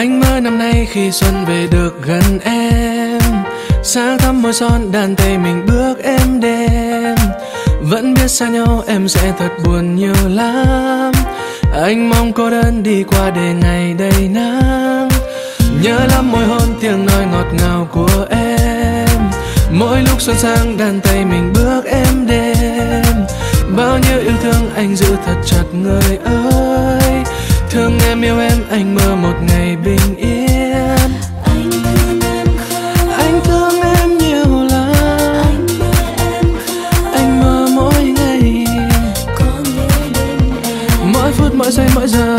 Anh mơ năm nay khi xuân về được gần em, sáng thăm môi son đàn tay mình bước êm đêm. Vẫn biết xa nhau em sẽ thật buồn nhiều lắm. Anh mong cô đơn đi qua để ngày đầy nắng. Nhớ lắm môi hôn tiếng nói ngọt ngào của em. Mỗi lúc xuân sang đàn tay mình bước êm đêm. Bao nhiêu yêu thương anh giữ thật chặt người ơi. Thương em yêu em anh mơ một ngày bình yên. Anh thương em nhiều lắm. Anh mơ mỗi ngày, mỗi phút mỗi giây mỗi giờ.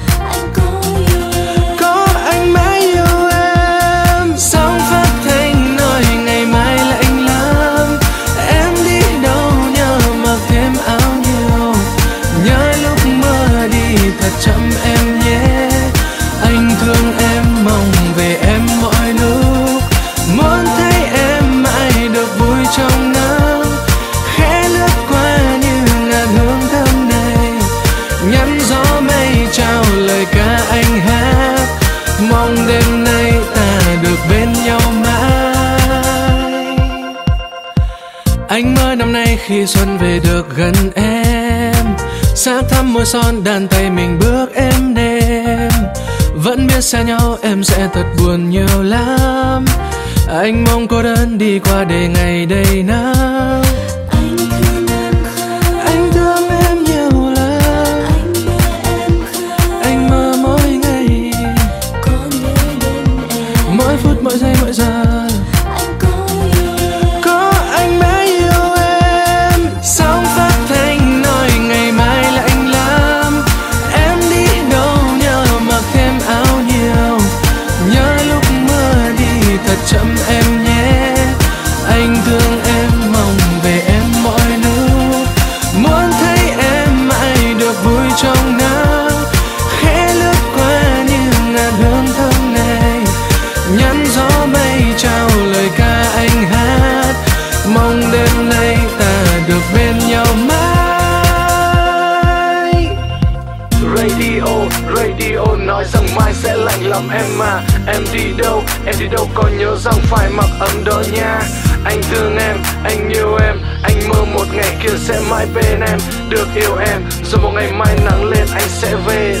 Có anh mãi yêu em. Sóng phát thanh nói ngày mai lạnh lắm. Em đi đâu nhớ mặc thêm áo nhiều. Nhớ lúc mơ đi thật chậm em nhé. Anh thương em mong về em mọi lúc. Muốn thấy em mãi được vui trong nắng. Khẽ lướt qua như ngàn hương thơm này. Nhắn gió mây trao lời ca anh hát. Mong đêm nay ta được bên nhau mãi. Anh mơ năm nay khi xuân về được gần em, sáng thăm môi son đàn tay mình bước êm đêm. Vẫn biết xa nhau em sẽ thật buồn nhiều lắm. Anh mong cô đơn đi qua để ngày đầy nắng. Anh thương em nhiều lắm. Anh mơ mỗi ngày, mỗi phút mỗi giây mỗi giờ. Có anh mãi yêu em. Sóng phát thanh nói ngày mai lạnh lắm. Em đi đâu nhớ mặc thêm áo nhiều. Nhớ lúc mưa đi thật chậm em nhé. Anh thương em mong về em mọi lúc. Muốn thấy em mãi được vui trong nắng. Khẽ lướt qua như ngàn hương thơm này. Nhắn gió mây trao lời ca anh hát. Mong đêm nay ta được bên nhau mãi. Radio nói rằng mai sẽ lạnh lắm em à. Em đi đâu có nhớ rằng phải mặc ấm đó nha. Anh thương em, anh yêu em. Anh mơ một ngày kia sẽ mãi bên em. Được yêu em, rồi một ngày mai nắng lên anh sẽ về.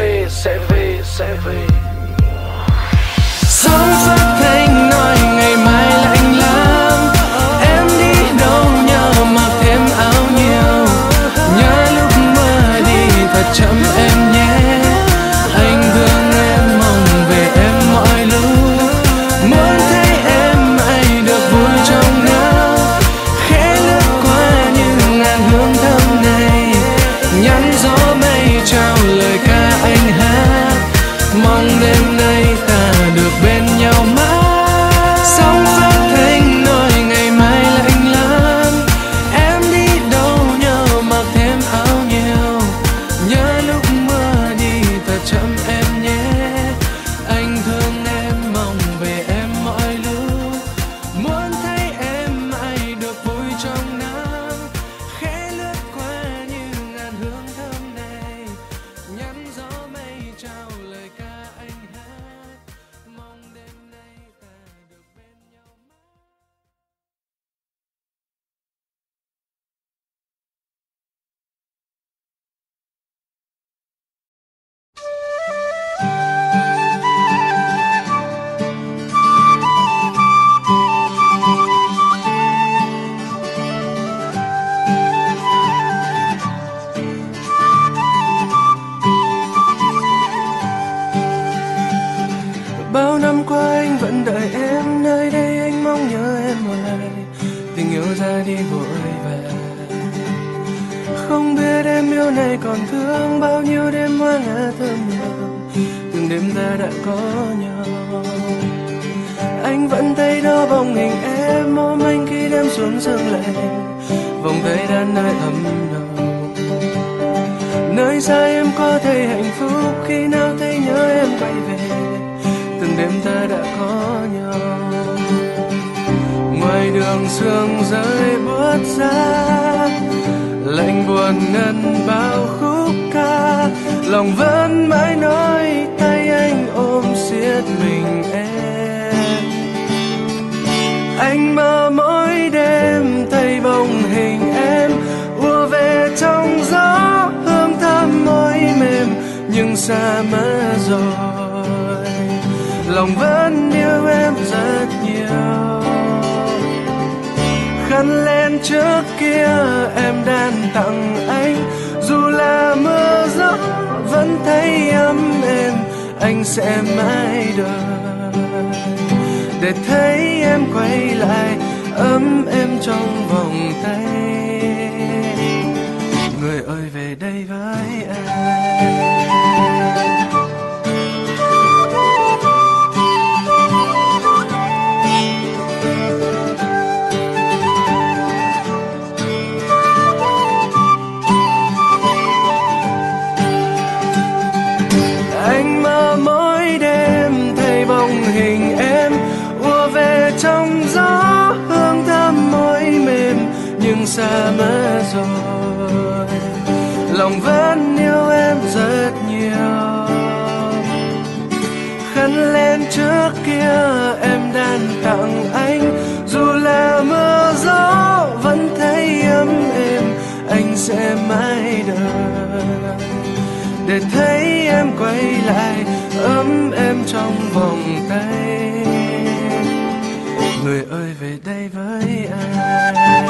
Sóng phát thanh nói ngày mai lạnh lắm. Em đi đâu nhớ mặc thêm áo nhiều. Nhớ lúc mưa đi thật chậm em nhé. Anh thương em mong về em mọi lúc. Muốn thấy em mãi được vui trong nắng. Khẽ lướt qua như ngàn hương thơm này. Nhắn gió mây trao lời ca anh hát. Mong đêm nay ta được bên nhau mãi. Sóng phát thanh nói ngày mai lạnh lắm. Em đi đâu nhớ mặc thêm áo nhiều. Nhớ lúc mưa đi thật chậm em nhé. Anh thương em mong về em mọi lúc. Muốn thấy em mãi được vui trong nắng. Khẽ lướt qua như ngàn hương thơm này. Nhắn gió mây trao lời ca anh hát. Mong đêm nay ta được bên nhau mãi. Bao năm qua anh vẫn đợi em. Nơi đây anh mong nhớ em hoài. Tình yêu ra đi vội về. Không biết em yêu này còn thương. Bao nhiêu đêm hoa ngát thơm nồng. Từng đêm ta đã có nhau. Anh vẫn thấy đó bóng hình em. Ôm anh khi đêm xuống sương lạnh. Vòng tay đan nơi ấm nồng. Nơi xa em có thấy hạnh phúc. Khi nào thấy nhớ em quay về. Từng đêm ta đã có nhau. Ngoài đường sương rơi buốt giá. Lạnh buồn ngân bao khúc ca. Lòng vẫn mãi nói tay anh ôm xin. xa mất rồi. Lòng vẫn yêu em rất nhiều. Khăn len trước kia em đang tặng anh, dù là mưa gió vẫn thấy ấm êm. Anh sẽ mãi đợi để thấy em quay lại ấm êm trong vòng tay. Người ơi về đây với anh. Anh mơ mỗi đêm thấy bóng hình em ùa về trong gió, hương thơm môi mềm nhưng xa mất rồi. Lòng vẫn yêu em rất nhiều. Khăn len trước kia em đang tặng anh, dù là mưa gió vẫn thấy ấm êm. Anh sẽ mãi đợi để thấy em quay lại ấm êm trong vòng tay. Người ơi về đây với anh.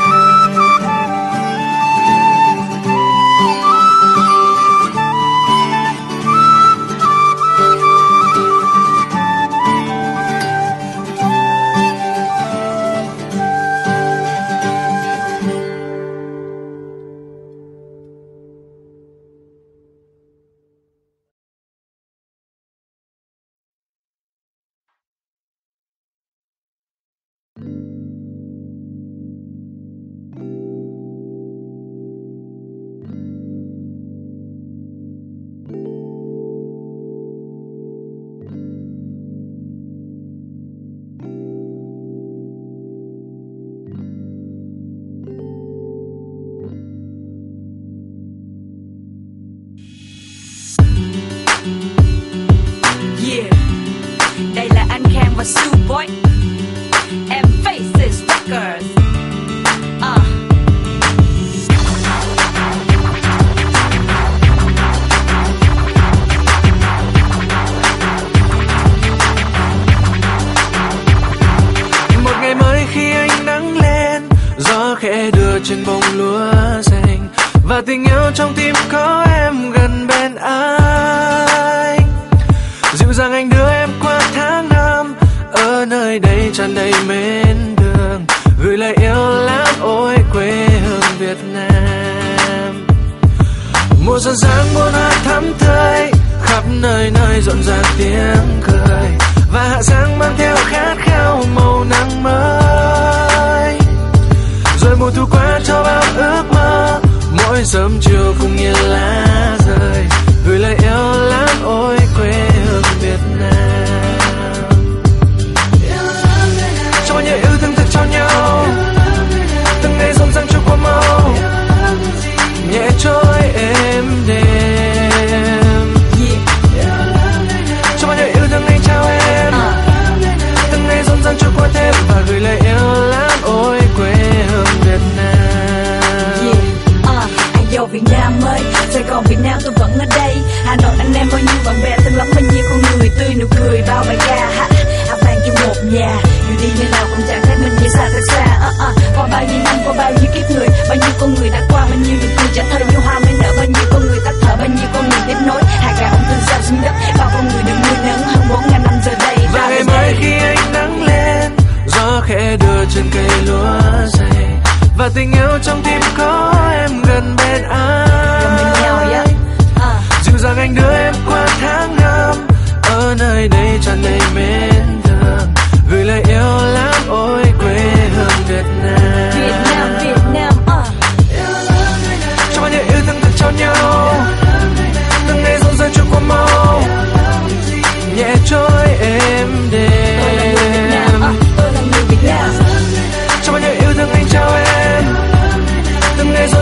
Boy, and Faces Records. Một ngày mới khi ánh nắng lên, gió khẽ đưa trên bông lúa xanh, và tình yêu trong tim có em gần bên anh. Dịu dàng anh đưa em qua tháng năm, ở nơi đây tràn đầy mến thương, gửi lời yêu lắm ôi quê hương Việt Nam. Mùa xuân sáng muôn hoa thắm tươi, khắp nơi nơi rộn ràng tiếng cười, và hạ sáng mang theo khát khao màu nắng mới. Rồi mùa thu qua cho bao ước mơ, mỗi sớm chiều cùng nhìn lá rơi, gửi lời yêu lắm ôi quê hương Việt Nam. Cho bao nhiêu yêu thương thật cho nhau, từng ngày rộn ràng trôi qua mau, nhẹ trôi êm đêm. Cho bao nhiêu yêu thương anh trao em, từng ngày rộn ràng trôi qua thêm, và gửi lời yêu lắm ôi quê hương Việt Nam. Anh vô Việt Nam ơi, Sài Gòn Việt Nam tôi vẫn ở đây. Hà Nội anh em bao nhiêu bạn bè thân lắm, bao nhiêu con người tươi nụ cười bao bài ca. Áo vàng chung một nhà, dù đi nơi nào cũng chẳng thấy mình như xa thật xa. Qua bao nhiêu năm, qua bao nhiêu kiếp người, bao nhiêu con người đã qua, bao nhiêu nụ cười trả thơ như hoa mới nở, bao nhiêu con người tắt thở, bao nhiêu con người tiếp nối. Hạt gạo ông từ sao xuống đất, bao con người được nuôi nấng hơn 4.000 năm giờ đây. Và ngày mai khi ánh nắng lên, gió khẽ đưa trên cây lúa dày, và tình yêu trong tim có em gần bên anh. Dịu dàng anh đưa em qua tháng năm, ở nơi đây tràn đầy mến thương, gửi lời yêu lắm ôi quê hương Việt Nam. Việt Nam, Việt Nam. Cho bao nhiêu yêu thương thật trao nhau, từng ngày rộn ràng trôi qua mau, nhẹ trôi êm đêm. Tôi là người Việt Nam. Cho bao nhiêu yêu thương anh trao em, từng ngày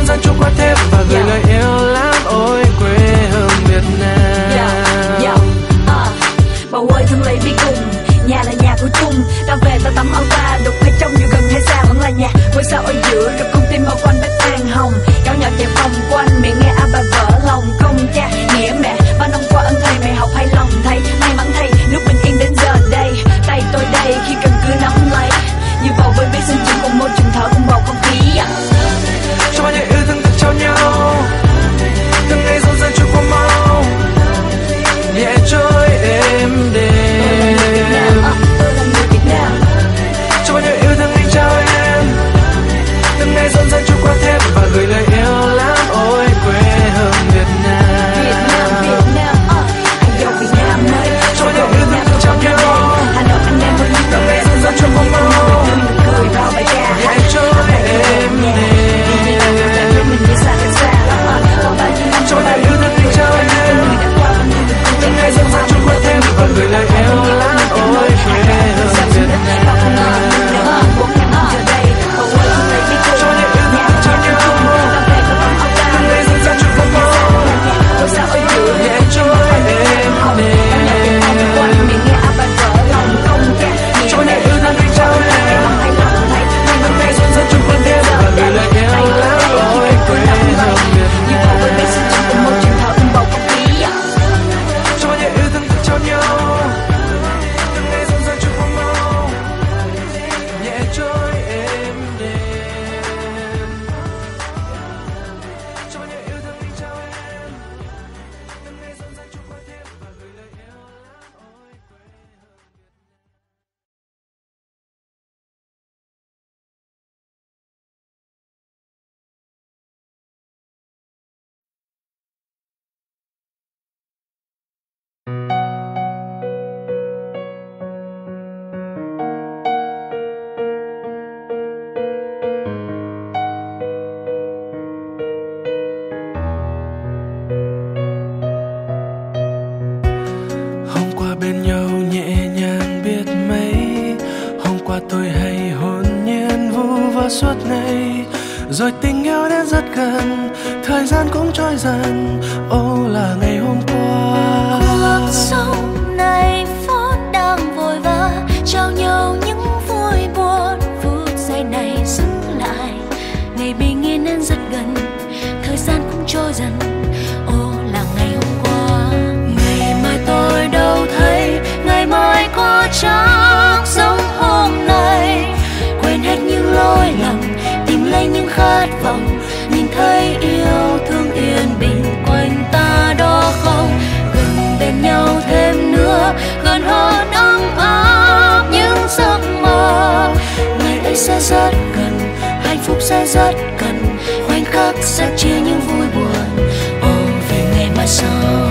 suốt ngày, rồi tình yêu đến rất gần, thời gian cũng trôi dần. Ô là ngày hôm qua. Cuộc sống này vốn đang vội vã, trao nhau những vui buồn. Phút giây này dừng lại, ngày bình yên đến rất gần, thời gian cũng trôi dần. Ô là ngày hôm qua. Ngày mai tôi đâu thấy, ngày mai có chẳng giống hôm nay. Quên hết những lỗi lầm, tìm lấy những khát vọng, nhìn thấy yêu thương yên bình quanh ta đó không. Gần bên nhau thêm nữa, gần hơn ấm áp những giấc mơ. Ngày ấy sẽ rất gần, hạnh phúc sẽ rất gần, khoảnh khắc sẽ chia những vui buồn. Ô về ngày mai sau.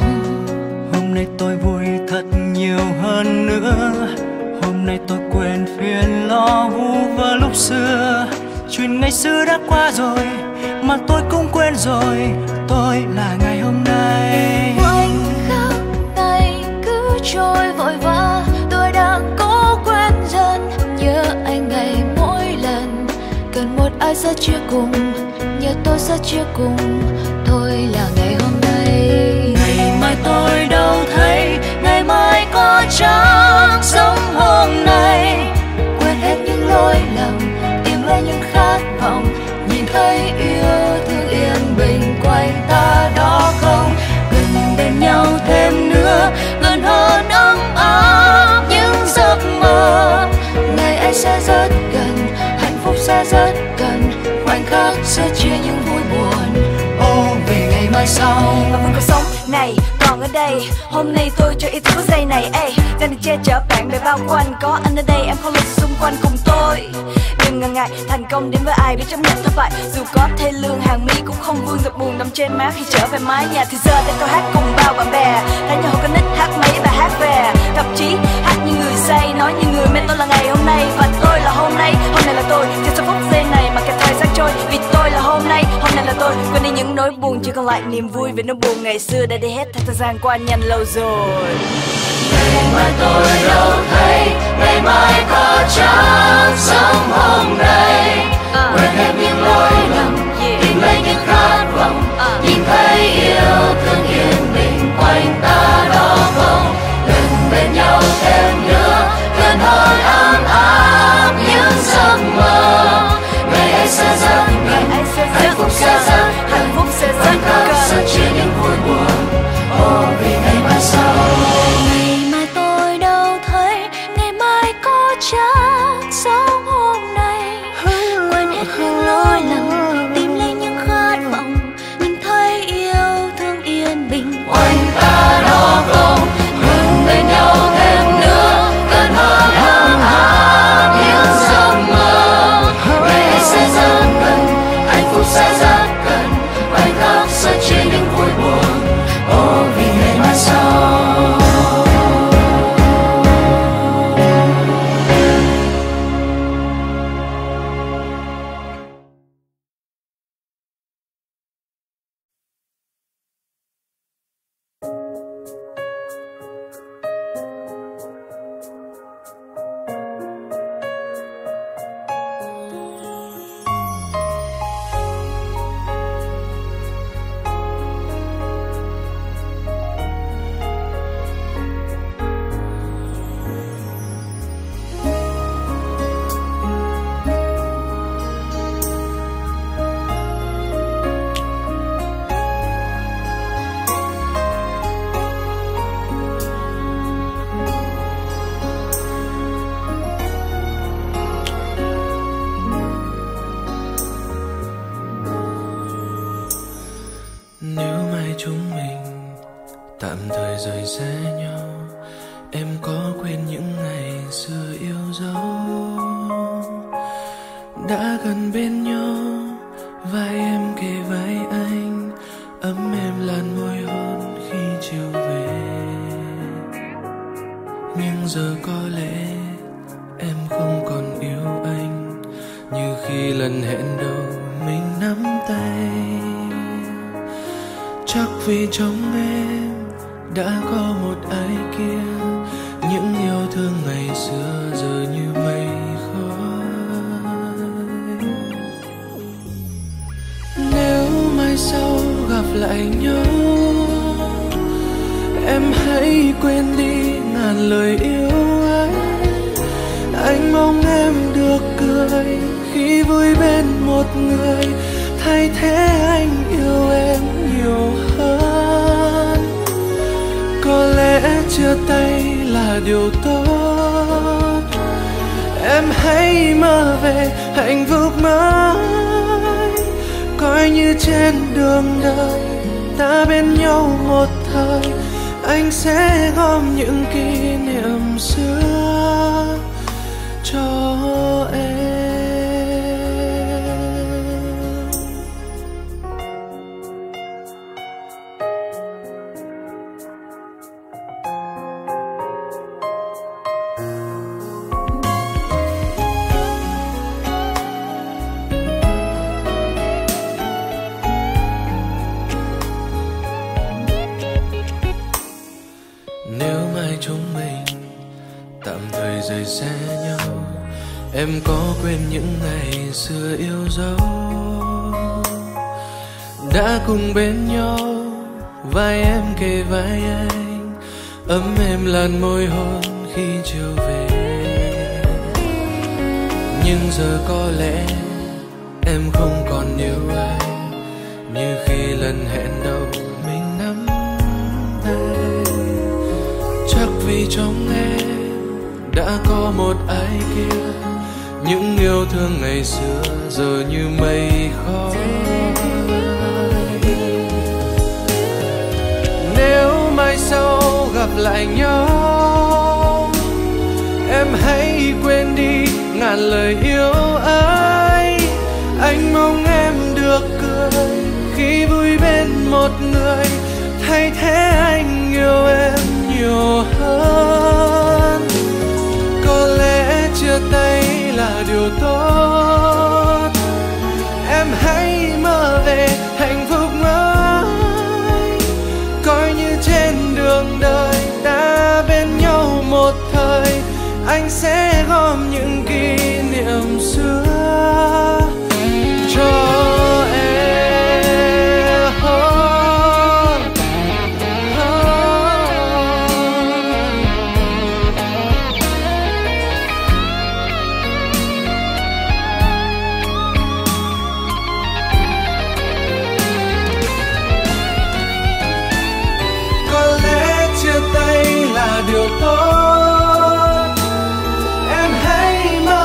Hôm nay tôi vui thật nhiều hơn nữa, hôm nay tôi quên phiền lo vu vơ lúc xưa. Chuyện ngày xưa đã qua rồi mà tôi cũng quên rồi, tôi là ngày hôm nay. Khoảnh khắc này cứ trôi vội vã, tôi đang cố quên dần. Nhớ anh ngày mỗi lần cần một ai sẽ chia cùng, nhớ tôi sẽ chia cùng. Thôi là ngày hôm nay. Ngày mai tôi đâu thấy, ngày mai có chẳng giống hôm nay. Quên hết những lỗi lầm, tìm lấy những khát vọng, nhìn thấy yêu thương yên bình quanh ta đó không. Gần bên nhau thêm nữa, gần hơn ấm áp những giấc mơ. Ngày ấy sẽ rất gần, hạnh phúc sẽ rất gần, khoảnh khắc sẽ chia những vui buồn. Ô về ngày mai sau. Và vẫn cuộc sống này còn ở đây, hôm nay tôi cho ý thức phút giây này. Đang được che chở bạn bè bao quanh, có anh ở đây em không lùi xung quanh cùng tôi. Đừng ngần ngại, thành công đến với ai biết chấp nhận thất bại. Dù có thê lương hàng mi cũng không vương giọt buồn đậm trên má khi trở về mái nhà. Thì giờ để tôi hát cùng bao bạn bè, thấy nhà hồ con nít hát mấy bài hát về. Thậm chí hát như người say, nói như người mê. Tôi là ngày hôm nay và tôi là hôm nay. Hôm nay là tôi, thì sau phút giây này mà cả thời gian trôi. Vì tôi là hôm nay, hôm nay là tôi. Quên đi những nỗi buồn, chỉ còn lại niềm vui. Vì nỗi buồn ngày xưa đã đi hết, thời gian qua nhanh lâu rồi. Ngày mai tôi đâu thấy, ngày mai có chẳng giống hôm nay. Quên hết những lỗi lầm, tìm lấy những khát vọng, nhìn thấy yêu thương yên bình quanh ta đó không. Gần bên nhau thêm nữa, gần hơn ấm áp những giấc mơ. Ngày ấy sẽ rất gần, hạnh phúc sẽ rất gần, khoảnh khắc sẽ chia những vui buồn. Ô vì ngày mai sau. Ngày mai tôi đâu thấy, ngày mai có chẳng giống hôm nay. Quên hết những lỗi lầm, tìm lấy những khát vọng, nhìn thấy yêu thương yên bình quanh ta đó không. Gần bên nhau thêm nữa, gần hơn ấm áp những giấc mơ. Ngày ấy sẽ rất gần, hạnh phúc sẽ rất gần, khoảnh khắc sẽ chia những vui buồn. Ô vì ngày mai sau. Nếu mai chúng mình tạm thời rời xa nhau, em có quên những ngày xưa yêu dấu. Đã gần bên nhau, vai em kề vai anh, ấm êm làn môi hôn khi chiều về. Nhưng giờ có lẽ em không còn yêu anh như khi lần hẹn đầu mình nắm tay. Chắc vì trong em đã có một ai kia, những yêu thương ngày xưa giờ như mây khói. mai sau gặp lại nhau, em hãy quên đi ngàn lời yêu anh mong em được cười khi vui bên một người, thay thế anh yêu em nhiều hơn. Có lẽ chia tay là điều tốt, em hãy mơ về hạnh phúc mới, coi như trên đường đời ta bên nhau một thời, anh sẽ gom những kỷ niệm xưa cho em. Nếu mai chúng mình tạm thời rời xa nhau, em có quên những ngày xưa yêu dấu, đã cùng bên nhau vai em kề vai anh, ấm êm làn môi hôn khi chiều về. Nhưng giờ có lẽ em không còn yêu anh như khi lần hẹn đầu mình nắm tay. Chắc vì trong em đã có một ai kia, những yêu thương ngày xưa giờ như mây khói. Nếu mai sau gặp lại nhau, em hãy quên đi ngàn lời yêu ấy. Anh mong em được cười khi vui bên một người, thay thế anh yêu em nhiều hơn. Có lẽ chia tay là điều tốt, em hãy mơ về hạnh phúc mới, coi như trên đường đời ta bên nhau một thời, anh sẽ gom những kỷ niệm xưa cho điều tốt, em hãy mơ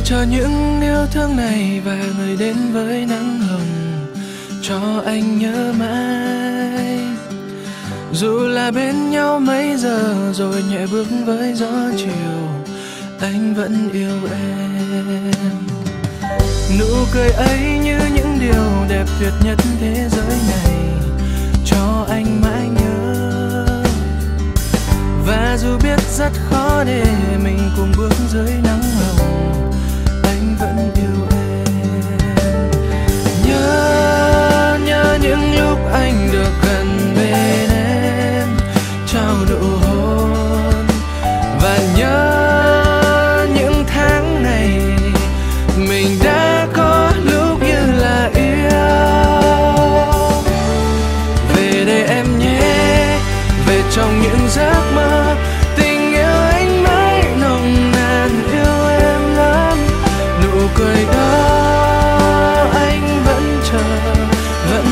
cho những yêu thương này và người đến với nắng hồng, cho anh nhớ mãi. Dù là bên nhau mấy giờ rồi nhẹ bước với gió chiều, anh vẫn yêu em. Nụ cười ấy như những điều đẹp tuyệt nhất thế giới này, cho anh mãi nhớ. Và dù biết rất khó để mình cùng bước dưới nắng hồng, anh vẫn yêu em. Nhớ những lúc anh được gần bên em, trao nụ hôn. Và nhớ những tháng ngày mình đã có lúc như là yêu. Về đây em nhé, về trong những giấc mơ, tình yêu anh mãi nồng nàn, yêu em lắm. Nụ cười đó anh vẫn chờ, vẫn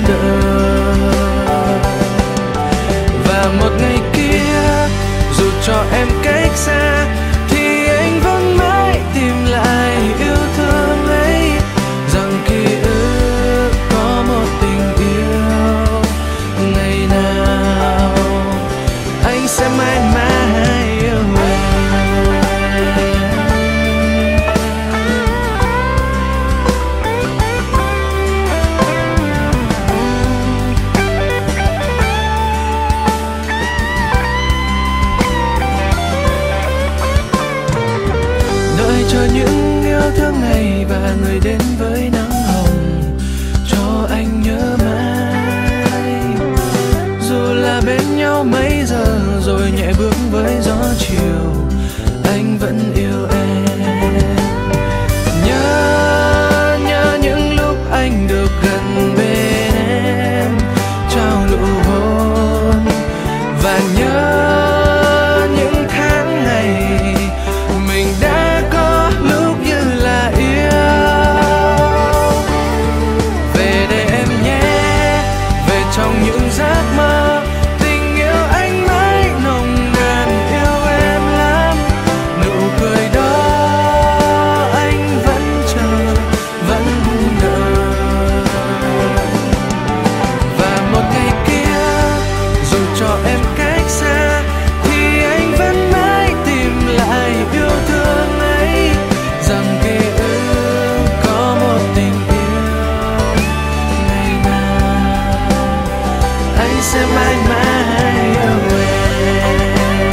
đợi. Và một ngày kia dù cho em cách xa, thì anh vẫn mãi tìm lại yêu thương ấy. Rằng ký ức có một tình yêu, ngày nào anh sẽ mãi mãi yêu em. Đợi cho những yêu thương này và người đến với nắng hồng, cho anh nhớ mãi. Dù là bên nhau mấy giờ rồi nhẹ bước với gió chiều, anh vẫn yêu em. Nhớ những lúc anh được gần bên em, trao nụ hôn. Và nhớ những tháng ngày mình đã có lúc như là yêu. Về đây em nhé, về trong những giấc mơ, tình yêu anh mãi nồng nàn, yêu em lắm. Nụ cười đó anh vẫn chờ, vẫn đợi. Và một ngày kia dù cho em cách xa, thì anh vẫn mãi tìm lại yêu thương ấy. Rằng ký ức có một tình yêu, ngày nào anh sẽ mãi mãi yêu em.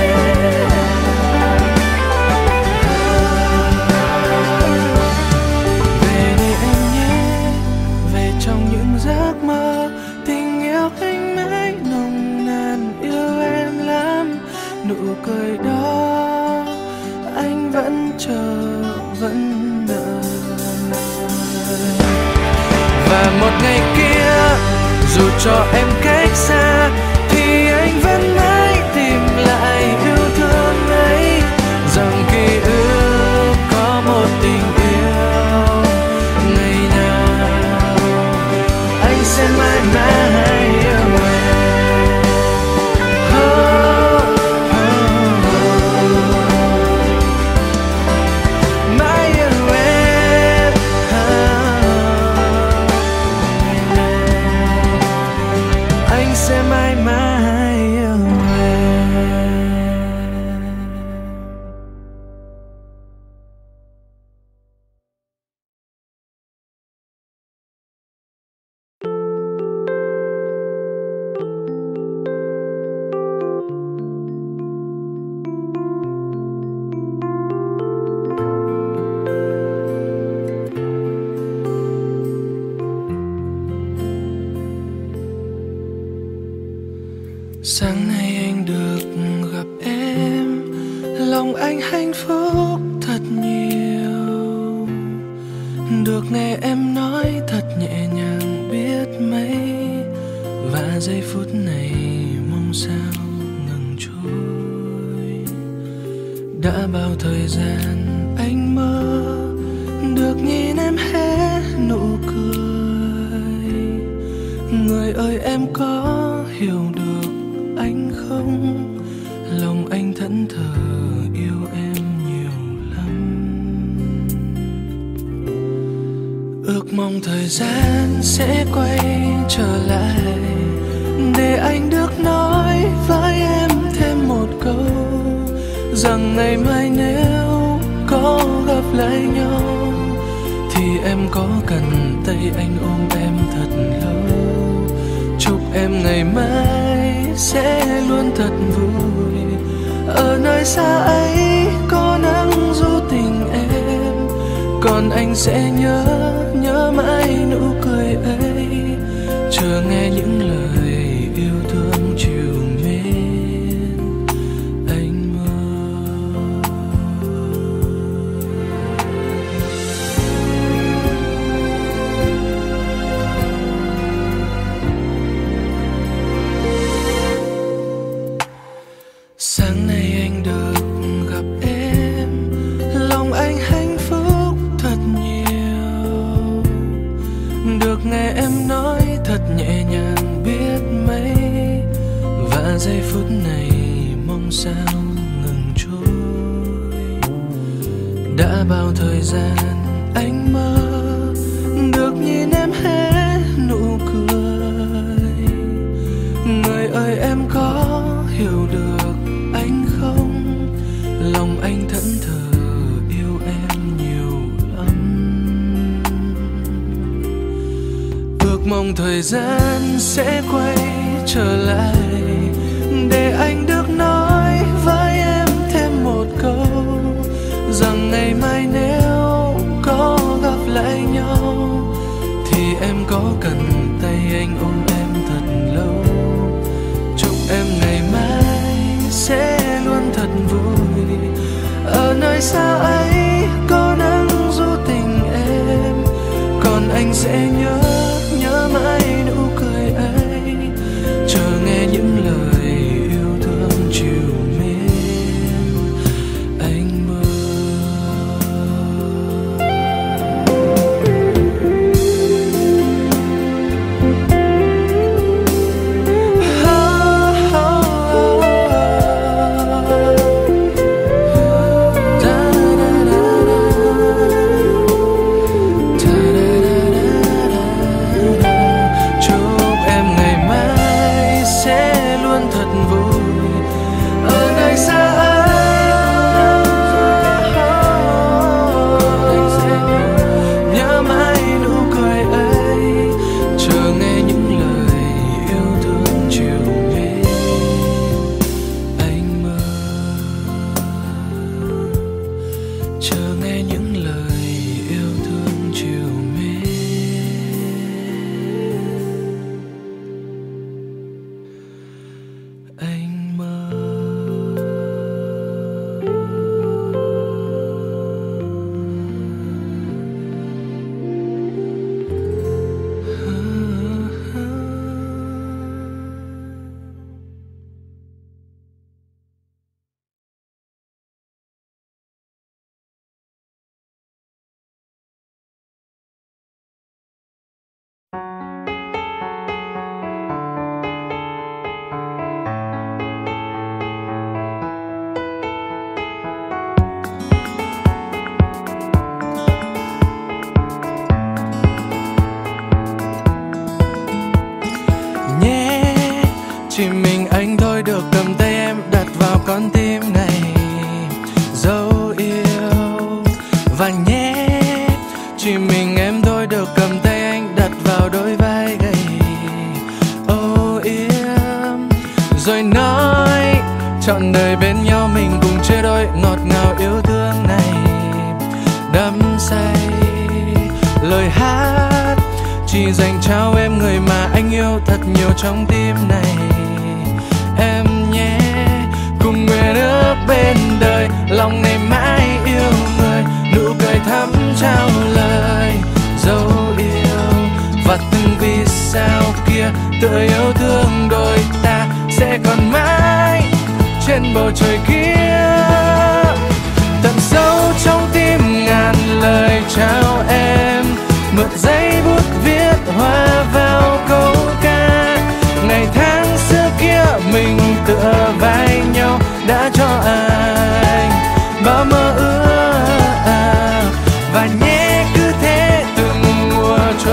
Về đây em nhé, về trong những giấc mơ, tình yêu anh mãi nồng nàn, yêu em lắm. Nụ cười đó anh vẫn chờ, vẫn đợi. Và một ngày kia dù cho em cách xa, thì anh vẫn mãi tìm lại yêu thương ấy. Rằng ký ức có một tình yêu, ngày nào anh sẽ mãi mãi yêu em. Mãi yêu em. Anh sẽ mãi mãi yêu em. Sáng nay anh được gặp em, lòng anh hạnh phúc thật nhiều. Được nghe em nói thật nhẹ nhàng biết mấy, và giây phút này mong sao ngừng trôi. Đã bao thời gian anh mơ được nhìn em hé nụ cười. Người ơi em có hiểu được anh không? Lòng anh thẫn thờ yêu em nhiều lắm. mong thời gian sẽ quay trở lại để anh được nói với em thêm một câu rằng ngày mai nếu có gặp lại nhau thì em có cần tay anh ôm em thật lâu. Chúc em ngày mai sẽ luôn thật vui. Ở nơi xa ấy có nắng ru tình em, còn anh sẽ nhớ mãi nụ cười ấy, chờ nghe những lời yêu thương trìu mến anh mơ. Sáng nay anh được gặp em, lòng anh hạnh phúc thật nhiều. Được nghe em nói thật nhẹ nhàng biết mấy, và giây phút này mong sao ngừng trôi. Đã bao thời gian anh mơ được nhìn em hé nụ cười. Người ơi em có hiểu được anh không? Lòng anh thẫn thờ yêu em nhiều lắm. Ước mong thời gian sẽ quay trở lại để anh được nói với em thêm một câu rằng ngày mai nếu có gặp lại nhau thì em có cần tay anh ôm em thật lâu. Chúc em ngày mai sẽ luôn thật vui. Ở nơi xa ấy có nắng ru tình em, còn anh sẽ nhớ mãi nụ cười ấy, chờ nghe những lời yêu thương trìu mến anh mơ. Chỉ mình anh thôi được cầm tay em đặt vào con tim này, dấu yêu. Và nhé, chỉ mình em thôi được cầm tay anh đặt vào đôi vai gầy, âu yếm. Rồi nói trọn đời bên nhau mình cùng chia đôi ngọt ngào yêu thương này. Đắm say lời hát chỉ dành trao em người mà anh yêu thật nhiều trong tim này. Em nhé, cùng nguyện ước bên đời, lòng ngày mãi yêu người, nụ cười thắm trao lời dấu yêu. Và từng vì sao kia tựa yêu thương đôi ta sẽ còn mãi trên bầu trời kia. Tận sâu trong tim ngàn lời chào em, mượn giấy bút viết hoa vào câu ca. Ngày tháng xưa kia mình tựa vai nhau đã cho anh bao mơ ước. Và nhé cứ thế từng mùa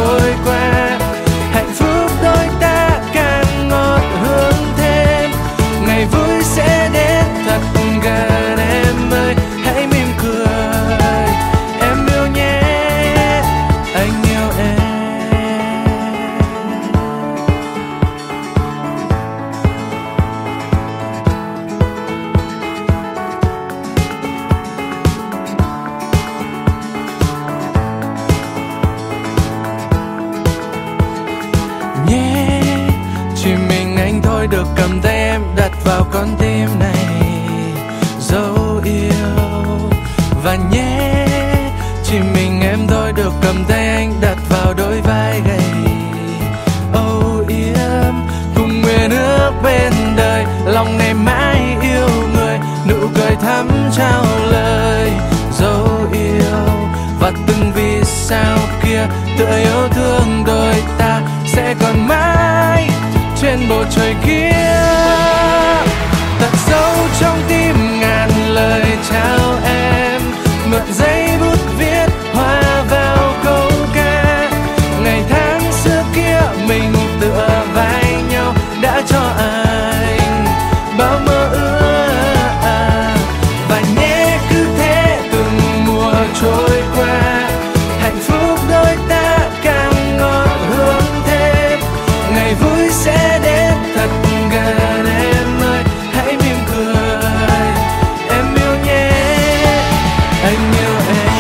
cầm tay em đặt vào con tim này dấu yêu. Và nhé, chỉ mình em thôi được cầm tay anh đặt vào đôi vai gầy âu yếm, cùng nguyện ước bên đời lòng này mãi yêu người, nụ cười thắm trao lời dấu yêu. Và từng vì sao kia tựa yêu thương đôi ta sẽ còn mãi trên bầu trời kia, tận sâu trong tim ngàn lời chào em, mượn giấy bút viết hoa vào câu ca. Ngày tháng xưa kia mình tựa vai nhau đã cho anh bao mơ ước. Và nhé, cứ thế từng mùa trôi qua, hạnh phúc đôi ta càng ngọt hương thêm. Ngày vui sẽ đến thật gần em ơi, hãy mỉm cười, em yêu nhé, anh yêu em.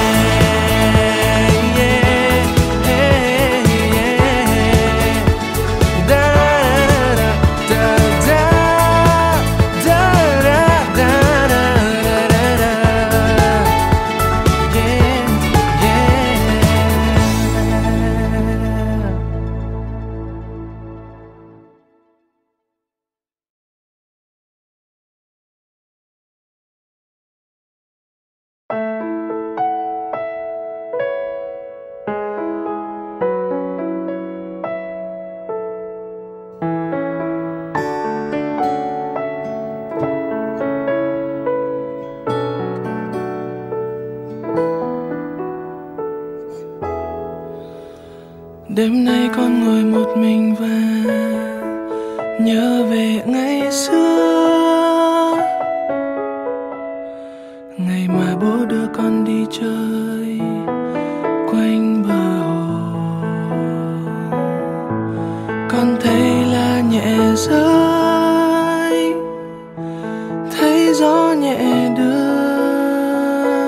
Da, da, da, da, da, da, da, da, da, da. Yeah, yeah. Đêm nay con ngồi một mình và nhớ về ngày xưa, ngày mà bố đưa con đi chơi quanh bờ hồ. Con thấy lá nhẹ rơi, thấy gió nhẹ đưa,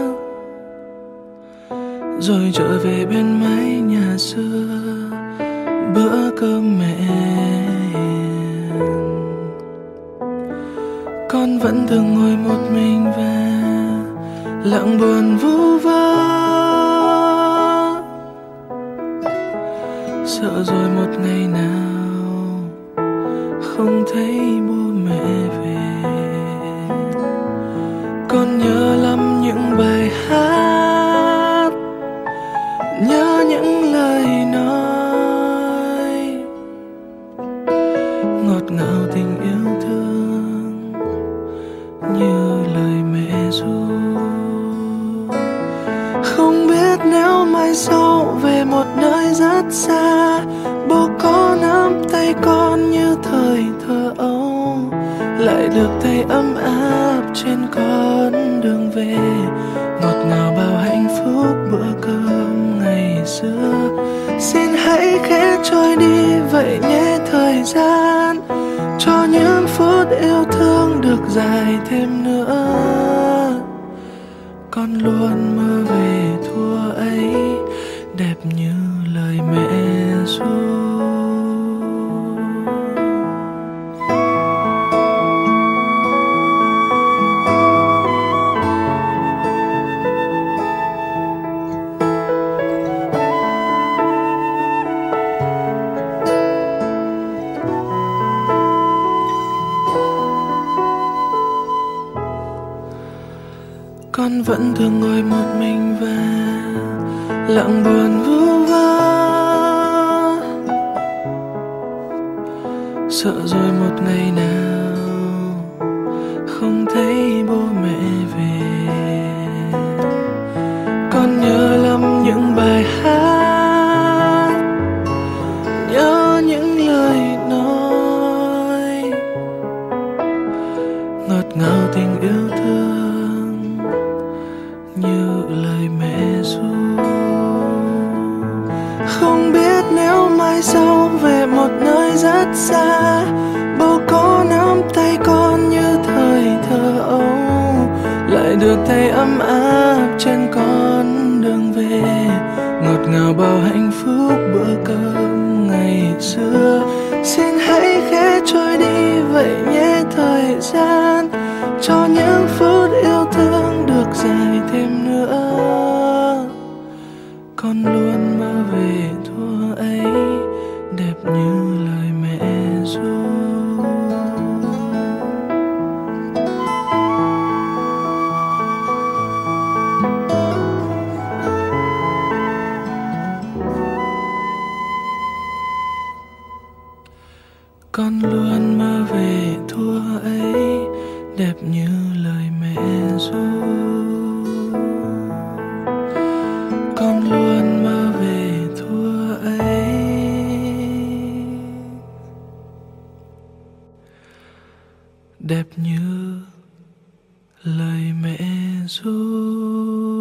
rồi trở về bên mái nhà xưa bữa cơm mẹ hiền. Con vẫn thường ngồi một mình và lặng buồn vu vơ, sợ rồi một ngày nào không thấy bố mẹ về. Con nhớ lắm những bài hát, nhớ những lời nói ngọt ngào tình yêu thương như lời mẹ ru. Không biết nếu mai sau về một nơi rất xa, bố có nắm tay con như thời thơ ấu, lại được thấy ấm áp trên con đường về, ngọt ngào bao hạnh phúc bữa cơm ngày xưa. Xin hãy khẽ trôi đi vậy nhé thời gian, cho những phút yêu thương được dài thêm nữa. Con luôn mơ về thuở ấy đẹp như lời mẹ ru. Con vẫn thường ngồi một mình và lặng buồn vu vơ, sợ rồi một ngày nào không thấy bố mẹ về. Con nhớ lắm những bài hát, nhớ những lời nói ngọt ngào tình yêu thương như lời mẹ ru. Không biết nếu mai sau về một nơi rất xa, bố có nắm tay con như thời thơ ấu, lại được thấy ấm áp trên con đường về, ngọt ngào bao hạnh phúc bữa cơm ngày xưa. Xin hãy khẽ trôi đi vậy nhé thời gian, cho những phút yêu thương được dài thêm nữa. Con luôn mơ về thuở ấy, đẹp như lời mẹ ru. Con luôn mơ về thuở ấy, đẹp như lời mẹ ru. Con luôn mơ về thuở ấy, đẹp như lời mẹ ru.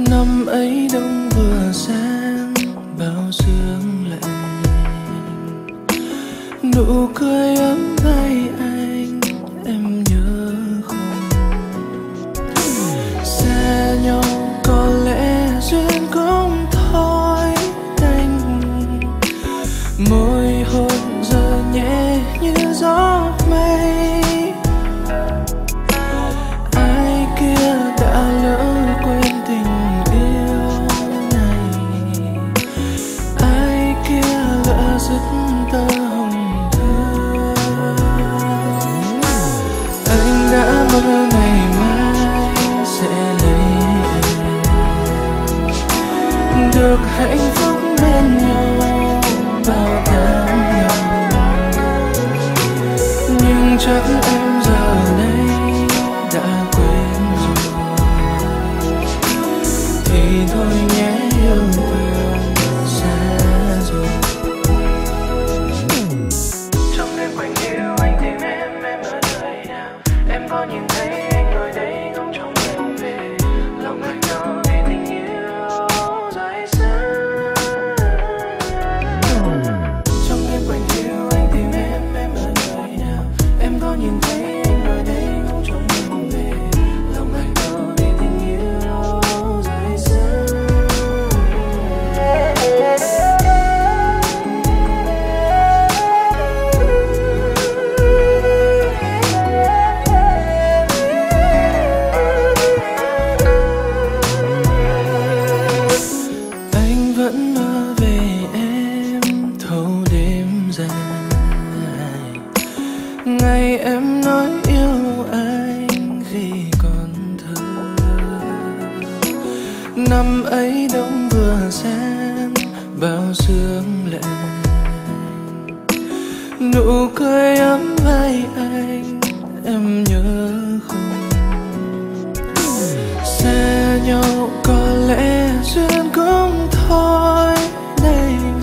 Năm ấy đông vừa sáng bao sương lạnh, nụ cười ấm vai anh em nhớ không? Xa nhau có lẽ duyên cũng thôi đành, môi hôn giờ nhẹ như gió mây. Ai kia đã lỡ quên tình yêu này, ai kia lỡ dứt tơ hồng thơ. Anh đã mơ ngày mai sẽ lấy em, được hạnh phúc bên nhau bao tháng năm. Nhưng chắc em giờ đây đã quên rồi, thì thôi nhé yêu thương xa rồi. Trong đêm quạnh hiu anh tìm em ở nơi nào? Em có nhìn thấy anh ngồi đây không trong em về, lòng anh đau vì tình yêu rời xa. Trong đêm quạnh hiu anh tìm em ở nơi nào? Em có nhìn thấy anh ngồi đây không trong em về, lòng anh đau vì tình yêu rời xa. Anh vẫn mơ về em thâu đêm dài, ngày em nói yêu anh khi còn thơ. Năm ấy đông vừa sáng bao sương lạnh, nụ cười ấm vai anh em nhớ không? Xa nhau có lẽ duyên cũng thôi đành,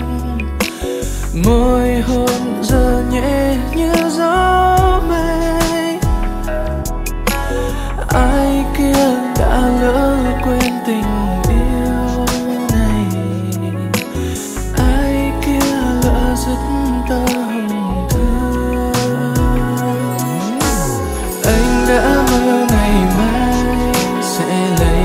môi hôn giờ nhẹ như gió mây. Ai kia đã lỡ quên tình yêu này, ai kia lỡ dứt tơ hồng thơ. Anh đã mơ ngày mai sẽ lấy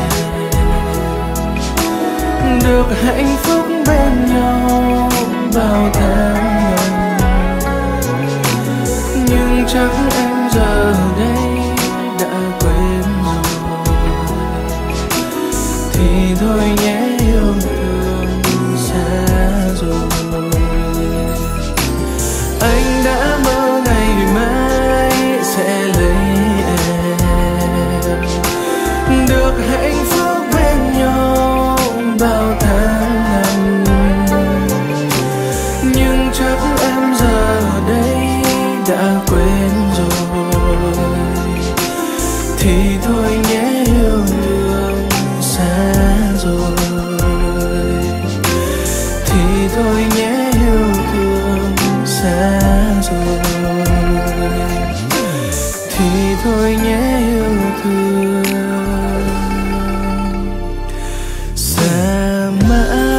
em, được hạnh phúc bên nhau bao tháng năm. Nhưng chắc em giờ đây đã quên rồi, thì thôi nhé yêu thương xa rồi. Anh đã mơ ngày mai sẽ lấy em, được hạnh phúc bên nhau bao tháng năm. Nhưng chắc em giờ đây đã quên rồi, thì thôi nhé yêu thương xa rồi, thì thôi nhé yêu thương xa rồi, thì thôi nhé yêu thương xa mãi.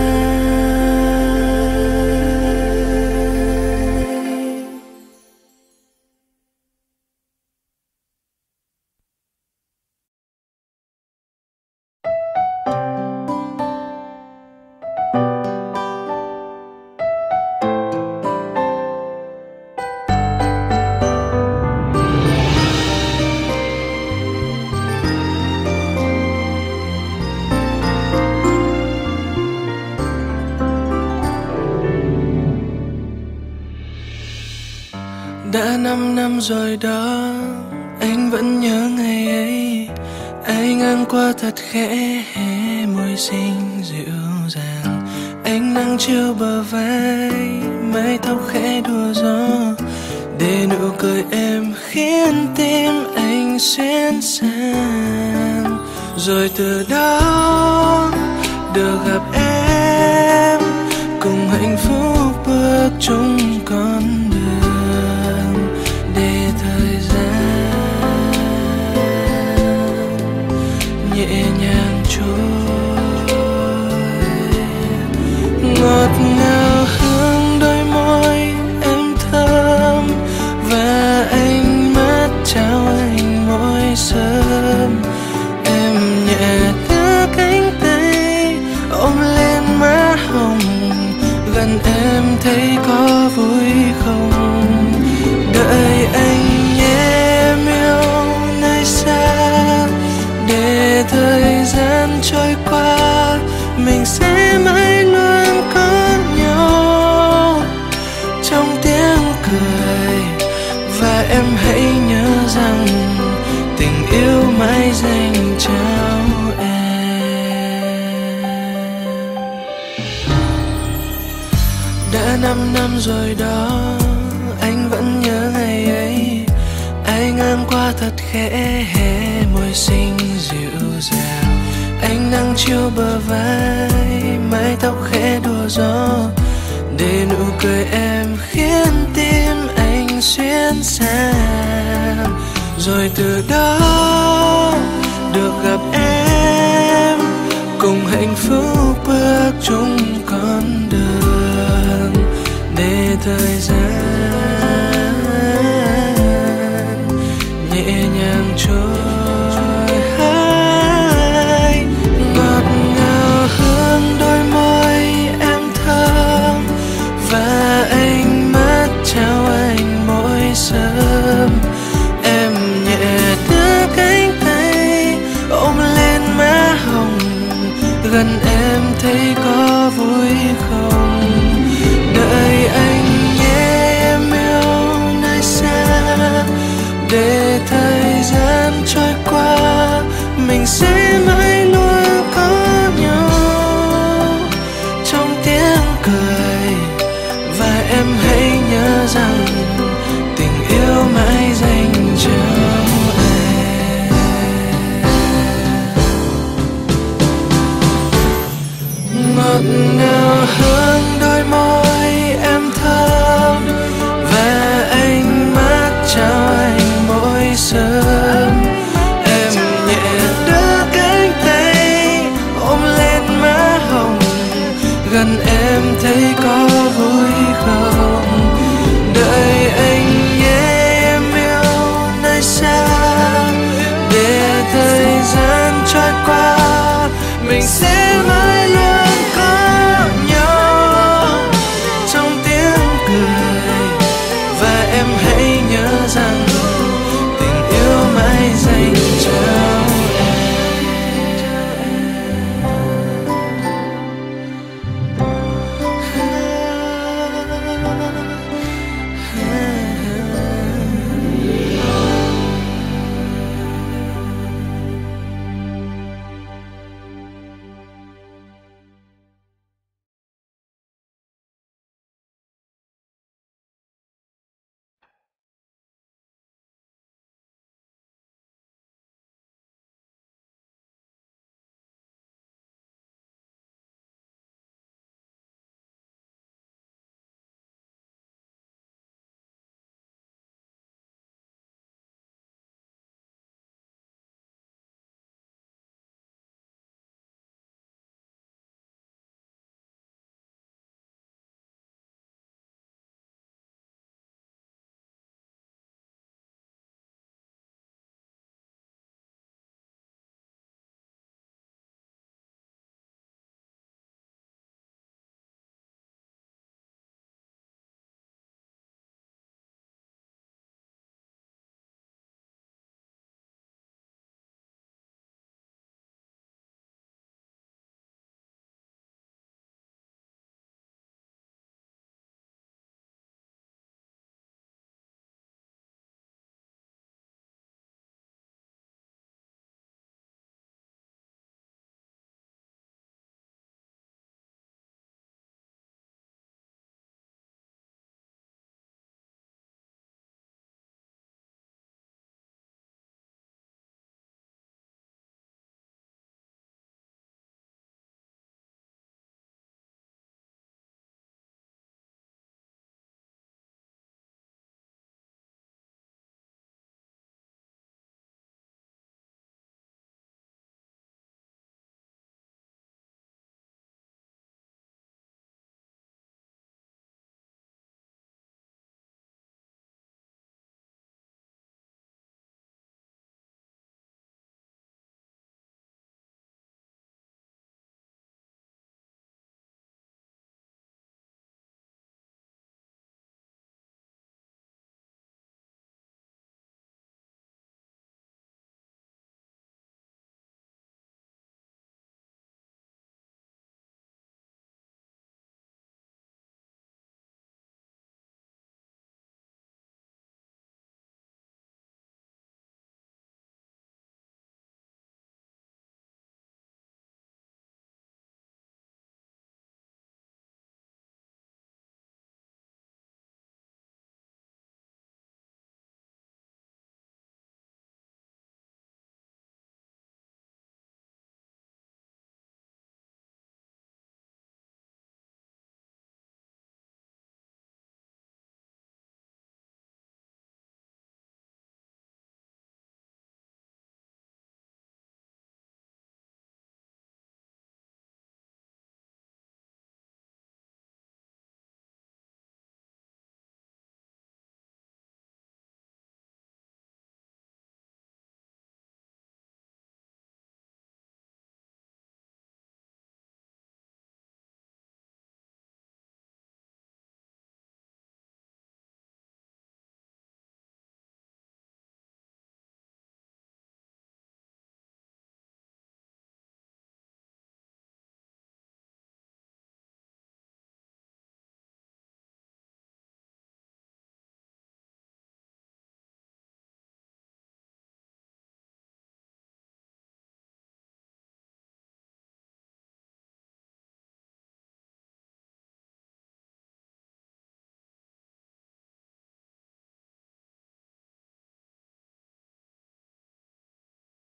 Đã 5 năm rồi đó, anh vẫn nhớ ngày ấy. Anh ngang qua thật khẽ, môi xinh dịu dàng. Ánh nắng chiều bờ vai, mái tóc khẽ đùa gió, để nụ cười em khiến tim anh xuyên sang. Rồi từ đó được gặp em, cùng hạnh phúc bước chung con đường. Để thời gian nhẹ nhàng nhàng trôi. Ngọt ngào hương đôi môi em thơm, và ánh mắt trao anh mỗi sớm. Em nhẹ đưa cánh tay ôm lên má hồng, gần em thấy có vui không? Đợi anh nhé em yêu nơi xa, để thời gian trôi qua mình sẽ mãi luôn có nhau trong tiếng cười. Và em hãy nhớ rằng tình yêu mãi dành cho em. Đã 5 năm rồi đó, anh vẫn nhớ ngày ấy. Ai ngang qua thật khẽ hé môi xinh dịu dàng. Ánh nắng chiếu bờ vai, mái tóc khẽ đùa gió, để nụ cười em khiến tim anh xuyên sang. Rồi từ đó được gặp em, cùng hạnh phúc bước chung con đường. Để thời gian nhẹ nhàng trôi, ngọt ngào hương đôi môi em thơm, và ánh mắt trao anh mỗi sớm. Em nhẹ đưa cánh tay ôm lên má hồng, gần em thấy có vui không? Đợi anh nhé em yêu nơi xa, để thời gian trôi qua mình sẽ mãi luôn có nhau trong tiếng cười. Và em hãy nhớ rằng tình yêu mãi dành cho em. Ngọt ngào hương đôi môi em thơm, và ánh mắt trao anh mỗi sớm. Em nhẹ đưa cánh tay ôm lên má hồng, gần em thấy có vui không? Đợi anh nhé em yêu nơi xa, để thời gian trôi qua mình sẽ